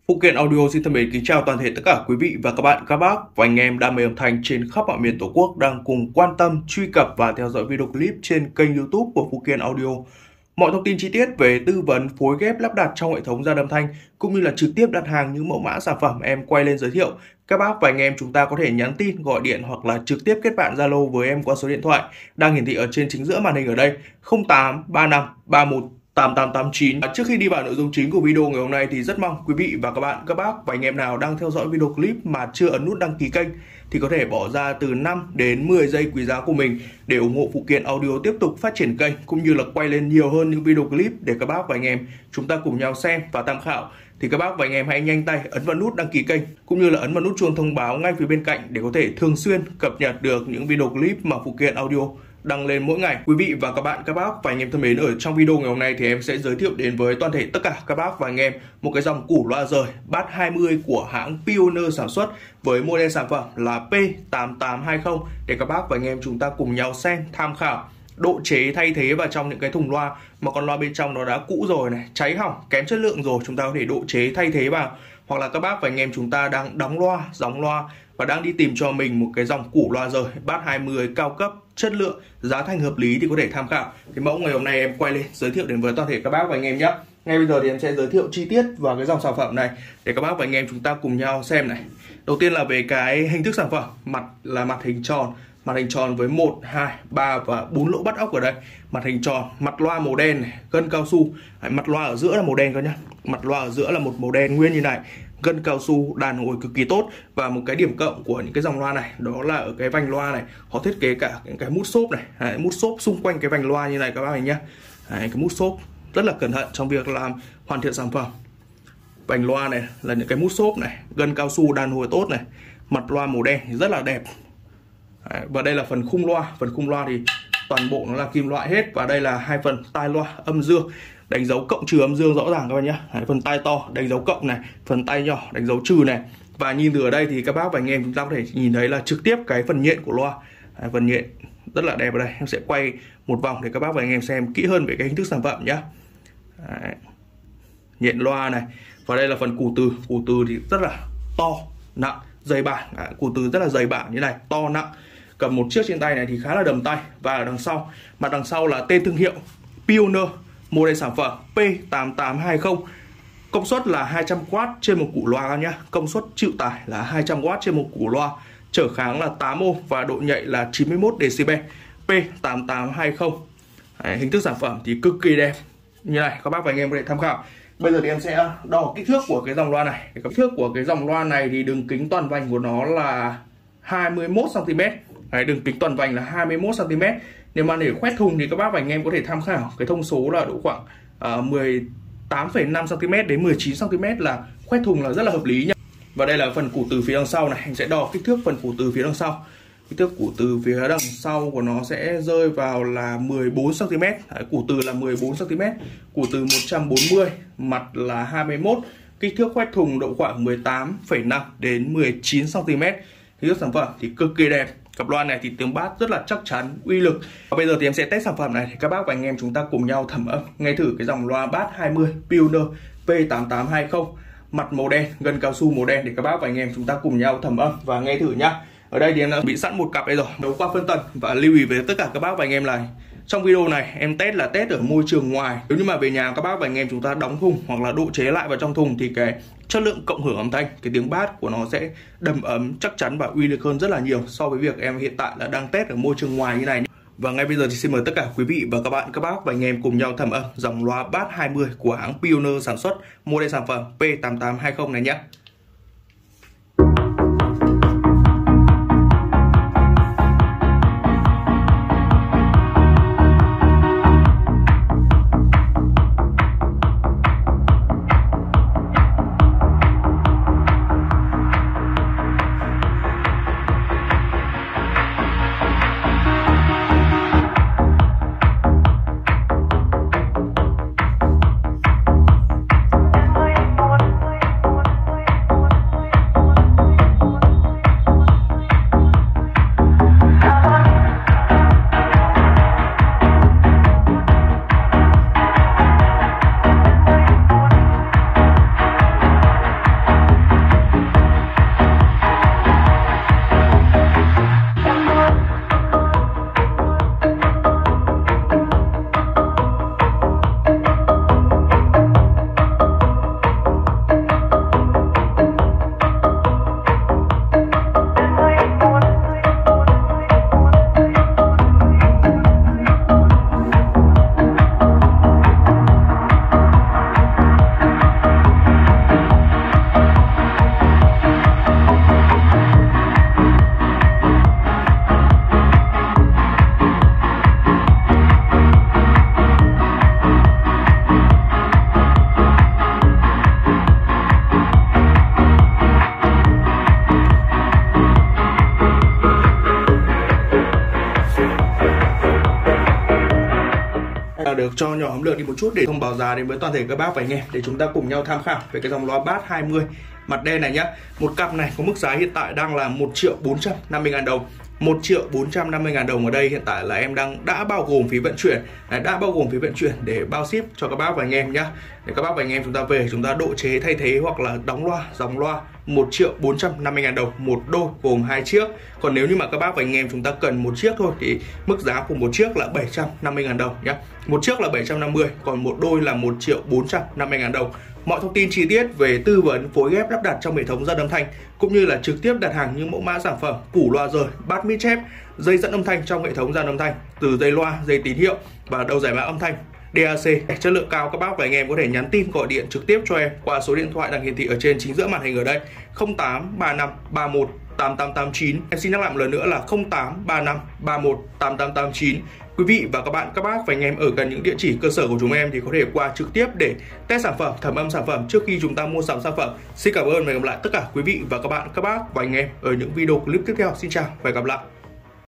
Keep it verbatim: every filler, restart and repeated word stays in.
Phụ kiện Audio xin thân mến kính chào toàn thể tất cả quý vị và các bạn, các bác và anh em đam mê âm thanh trên khắp mọi miền Tổ quốc đang cùng quan tâm, truy cập và theo dõi video clip trên kênh YouTube của Phụ kiện Audio. Mọi thông tin chi tiết về tư vấn, phối ghép lắp đặt trong hệ thống gia âm thanh cũng như là trực tiếp đặt hàng những mẫu mã sản phẩm em quay lên giới thiệu, các bác và anh em chúng ta có thể nhắn tin, gọi điện hoặc là trực tiếp kết bạn Zalo với em qua số điện thoại đang hiển thị ở trên chính giữa màn hình ở đây không tám ba năm ba một tám tám tám chín. Trước khi đi vào nội dung chính của video ngày hôm nay thì rất mong quý vị và các bạn, các bác và anh em nào đang theo dõi video clip mà chưa ấn nút đăng ký kênh thì có thể bỏ ra từ năm đến mười giây quý giá của mình để ủng hộ Phụ kiện Audio tiếp tục phát triển kênh cũng như là quay lên nhiều hơn những video clip để các bác và anh em chúng ta cùng nhau xem và tham khảo. Thì các bác và anh em hãy nhanh tay ấn vào nút đăng ký kênh cũng như là ấn vào nút chuông thông báo ngay phía bên cạnh để có thể thường xuyên cập nhật được những video clip mà Phụ kiện Audio đăng lên mỗi ngày. Quý vị và các bạn, các bác và anh em thân mến, ở trong video ngày hôm nay thì em sẽ giới thiệu đến với toàn thể tất cả các bác và anh em một cái dòng củ loa rời Bass hai mươi của hãng Pioneer sản xuất với model sản phẩm là P tám tám hai không để các bác và anh em chúng ta cùng nhau xem, tham khảo độ chế thay thế vào trong những cái thùng loa mà con loa bên trong nó đã cũ rồi này, cháy hỏng, kém chất lượng rồi, chúng ta có thể độ chế thay thế vào. Hoặc là các bác và anh em chúng ta đang đóng loa, gióng loa và đang đi tìm cho mình một cái dòng củ loa rời Bass hai mươi cao cấp, chất lượng, giá thành hợp lý thì có thể tham khảo. Cái mẫu ngày hôm nay em quay lên giới thiệu đến với toàn thể các bác và anh em nhé. Ngay bây giờ thì em sẽ giới thiệu chi tiết vào cái dòng sản phẩm này để các bác và anh em chúng ta cùng nhau xem này. Đầu tiên là về cái hình thức sản phẩm, mặt là mặt hình tròn, mặt hình tròn với một, hai, ba và bốn lỗ bắt ốc ở đây. Mặt hình tròn, mặt loa màu đen này, gân cao su. Đấy, mặt loa ở giữa là màu đen các nhá. Mặt loa ở giữa là một màu đen nguyên như này. Gân cao su, đàn hồi cực kỳ tốt. Và một cái điểm cộng của những cái dòng loa này đó là ở cái vành loa này họ thiết kế cả những cái mút xốp này. Đấy, mút xốp xung quanh cái vành loa như này các bác nhé. Đấy, cái mút xốp rất là cẩn thận trong việc làm hoàn thiện sản phẩm. Vành loa này là những cái mút xốp này, gân cao su, đàn hồi tốt này. Mặt loa màu đen thì rất là đẹp. Đấy, và đây là phần khung loa. Phần khung loa thì toàn bộ nó là kim loại hết. Và đây là hai phần tai loa âm dương, đánh dấu cộng trừ âm dương rõ ràng các bạn nhé. Đấy, phần tai to đánh dấu cộng này, phần tai nhỏ đánh dấu trừ này. Và nhìn từ ở đây thì các bác và anh em chúng ta có thể nhìn thấy là trực tiếp cái phần nhện của loa. Đấy, phần nhện rất là đẹp ở đây. Em sẽ quay một vòng để các bác và anh em xem kỹ hơn về cái hình thức sản phẩm nhé. Đấy, nhện loa này. Và đây là phần củ từ. Củ từ thì rất là to, nặng, dày bản. Đấy, củ từ rất là dày bản như này, to, nặng. Cầm một chiếc trên tay này thì khá là đầm tay. Và ở đằng sau, mặt đằng sau là tên thương hiệu Pioneer, model sản phẩm P tám tám hai không. Công suất là hai trăm oát trên một củ loa nhá. Công suất chịu tải là hai trăm oát trên một củ loa. Trở kháng là tám ôm và độ nhạy là chín mươi mốt decibel. P tám tám hai không. Đấy, hình thức sản phẩm thì cực kỳ đẹp như này, các bác và anh em có thể tham khảo. Bây giờ thì em sẽ đo kích thước của cái dòng loa này. Kích thước của cái dòng loa này thì đường kính toàn vành của nó là hai mươi mốt xăng ti mét. Đấy, đường kính toàn vành là hai mươi mốt xăng ti mét. Nếu mà để khoét thùng thì các bác và anh em có thể tham khảo cái thông số là độ khoảng uh, mười tám phẩy năm xăng ti mét đến mười chín xăng ti mét là khoét thùng là rất là hợp lý nhá. Và đây là phần củ từ phía đằng sau này, anh sẽ đo kích thước phần củ từ phía đằng sau. Kích thước củ từ phía đằng sau của nó sẽ rơi vào là mười bốn xăng ti mét. Đấy, củ từ là mười bốn xăng ti mét, củ từ một trăm bốn mươi, mặt là hai mươi mốt, kích thước khoét thùng độ khoảng mười tám phẩy năm đến mười chín xăng ti mét. Kích thước sản phẩm thì cực kỳ đẹp. Cặp loa này thì tiếng bass rất là chắc chắn, uy lực. Và bây giờ thì em sẽ test sản phẩm này để các bác và anh em chúng ta cùng nhau thẩm âm nghe thử cái dòng loa Bass hai mươi Pioneer P tám tám hai không. Mặt màu đen, gân cao su màu đen để các bác và anh em chúng ta cùng nhau thẩm âm và nghe thử nhá. Ở đây thì em đã bị sẵn một cặp đây rồi, đấu qua phân tần. Và lưu ý với tất cả các bác và anh em là trong video này em test là test ở môi trường ngoài. Nếu như mà về nhà các bác và anh em chúng ta đóng thùng hoặc là độ chế lại vào trong thùng thì cái chất lượng cộng hưởng âm thanh, cái tiếng bass của nó sẽ đầm ấm, chắc chắn và uy lực hơn rất là nhiều so với việc em hiện tại là đang test ở môi trường ngoài như này. Và ngay bây giờ thì xin mời tất cả quý vị và các bạn, các bác và anh em cùng nhau thẩm âm dòng loa Bass hai mươi của hãng Pioneer sản xuất, model sản phẩm P tám tám hai không này nhé. được cho nhỏ hóm lượng đi một chút để thông báo giá đến với toàn thể các bác và anh em để chúng ta cùng nhau tham khảo về cái dòng loa bass hai mươi mặt đen này nhá. Một cặp này có mức giá hiện tại đang là một triệu bốn trăm năm mươi ngàn đồng. một triệu bốn trăm năm mươi ngàn đồng ở đây hiện tại là em đang đã bao gồm phí vận chuyển, đã bao gồm phí vận chuyển để bao ship cho các bác và anh em nhá. Để các bác và anh em chúng ta về chúng ta độ chế thay thế hoặc là đóng loa, dòng loa một triệu bốn trăm năm mươi ngàn đồng một đôi gồm hai chiếc. Còn nếu như mà các bác và anh em chúng ta cần một chiếc thôi thì mức giá của một chiếc là bảy trăm năm mươi ngàn đồng nhá. Một chiếc là bảy trăm năm mươi, còn một đôi là một triệu bốn trăm năm mươi ngàn đồng. Mọi thông tin chi tiết về tư vấn phối ghép lắp đặt trong hệ thống dàn âm thanh cũng như là trực tiếp đặt hàng những mẫu mã sản phẩm củ loa rời, bass mid chép, dây dẫn âm thanh trong hệ thống dàn âm thanh, từ dây loa, dây tín hiệu và đầu giải mã âm thanh đê a xê chất lượng cao, các bác và anh em có thể nhắn tin gọi điện trực tiếp cho em qua số điện thoại đang hiển thị ở trên chính giữa màn hình ở đây không tám ba năm ba một tám tám tám chín. Em xin nhắc lại một lần nữa là không tám ba năm ba một tám tám tám chín. Quý vị và các bạn, các bác và anh em ở gần những địa chỉ cơ sở của chúng em thì có thể qua trực tiếp để test sản phẩm, thẩm âm sản phẩm trước khi chúng ta mua sắm sản phẩm. Xin cảm ơn và hẹn gặp lại tất cả quý vị và các bạn, các bác và anh em ở những video clip tiếp theo. Xin chào và hẹn gặp lại.